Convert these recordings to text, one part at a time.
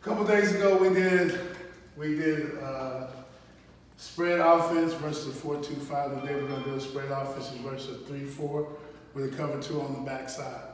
A couple days ago, we did spread offense versus a 4-2-5. Today we're going to do a spread offense versus a 3-4 with a cover 2 on the backside.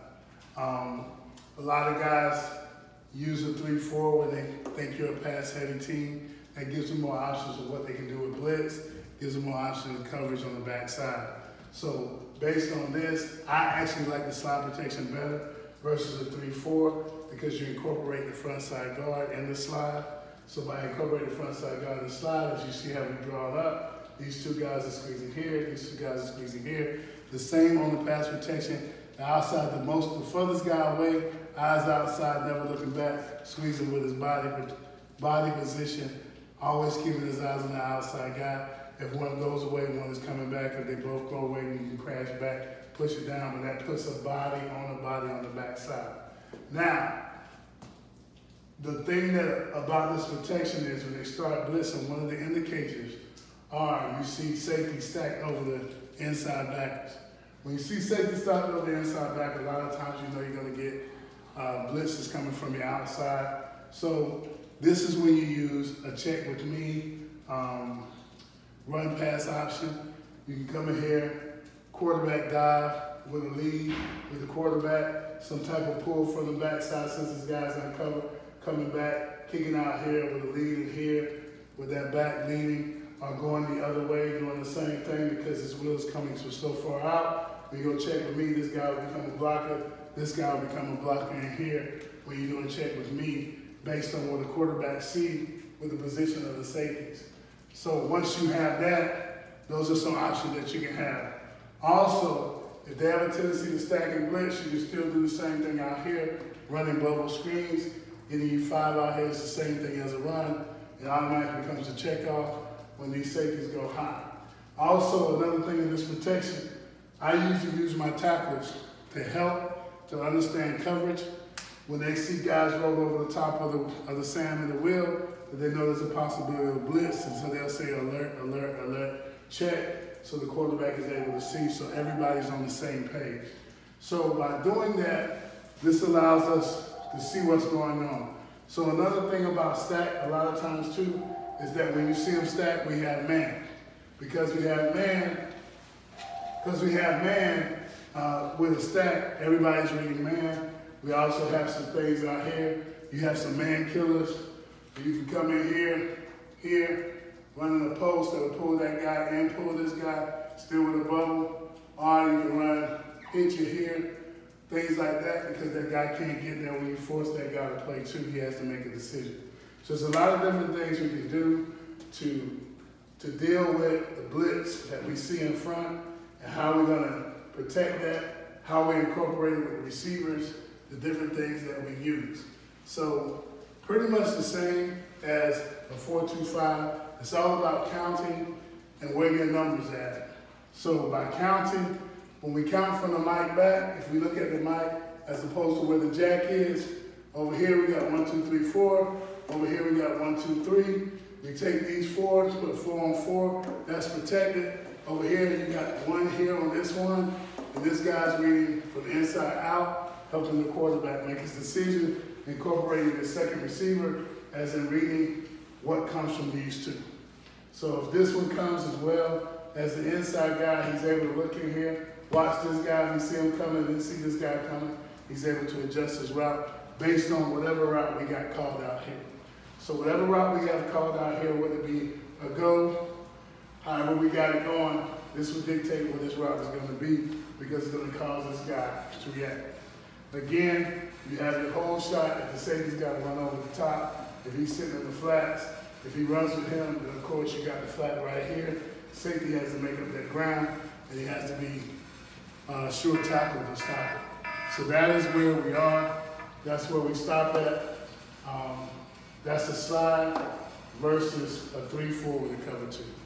A lot of guys use a 3-4 when they think you're a pass-heavy team. That gives them more options of what they can do with blitz, gives them more options of coverage on the backside. So based on this, I actually like the slide protection better versus a 3-4 because you incorporate the front side guard in the slide. So by incorporating the front side guard in the slide, as you see how we draw it up, these two guys are squeezing here, these two guys are squeezing here. The same on the pass protection. The outside, the furthest guy away, eyes outside, never looking back, squeezing with his body position, always keeping his eyes on the outside guy. If one goes away, one is coming back. If they both go away, you can crash back, push it down, but that puts a body on the backside. Now, the thing about this protection is when they start blitzing, one of the indicators are you see safety stacked over the inside backers. When you see safety stacked over the inside backer, a lot of times you know you're going to get blitzes coming from the outside. So this is when you use a check with me, run pass option. You can come in here, quarterback dive with a lead with the quarterback, some type of pull from the backside since this guy's uncovered, coming back, kicking out here with a lead in here with that back leaning, or going the other way, doing the same thing because his wheel is coming so far out. When you go check with me, this guy will become a blocker, this guy will become a blocker in here when you're doing check with me based on what the quarterback see with the position of the safeties. So once you have that, those are some options that you can have. Also, if they have a tendency to stack and blitz, you can still do the same thing out here, running bubble screens, getting you 5 out here is the same thing as a run. It automatically becomes a checkoff when these safeties go high. Also, another thing in this protection, I usually use my tacklers to help to understand coverage. When they see guys roll over the top of the sand in the wheel, they know there's a possibility of blitz, and so they'll say alert, alert, alert, check, so the quarterback is able to see, so everybody's on the same page. So by doing that, this allows us to see what's going on. So another thing about stack, a lot of times too, is that when you see them stack, we have man. Because we have man with a stack, everybody's reading man. We also have some things out here. You have some man killers. You can come in here, running a post that'll pull that guy and pull this guy, still with a bubble. Or you can run, hit you here, things like that, because that guy can't get there. When you force that guy to play two, he has to make a decision. So there's a lot of different things we can do to deal with the blitz that we see in front and how we're going to protect that, how we incorporate it with the receivers, the different things that we use. So pretty much the same as a 4-2-5. It's all about counting and where your numbers at. So by counting, when we count from the mic back, if we look at the mic as opposed to where the jack is, over here we got 1, 2, 3, 4. Over here we got 1, 2, 3. We take these 4s, put a 4 on 4. That's protected. Over here you got 1 here on this one, and this guy's reading from the inside out, helping the quarterback make his decision, incorporating the second receiver as in reading what comes from these two. So if this one comes as well as the inside guy, he's able to look in here, watch this guy, if he see him coming, then see this guy coming, he's able to adjust his route based on whatever route we got called out here. So whatever route we have called out here, whether it be a go, however we got it going, this will dictate what this route is going to be because it's going to cause this guy to react. Again, you have your whole shot. If the safety's got to run over the top, if he's sitting in the flats, if he runs with him, then of course you got the flat right here. Safety has to make up that ground, and he has to be sure tackle to stop it. So that is where we are. That's where we stop at. That's a slide versus a 3-4 with a cover 2.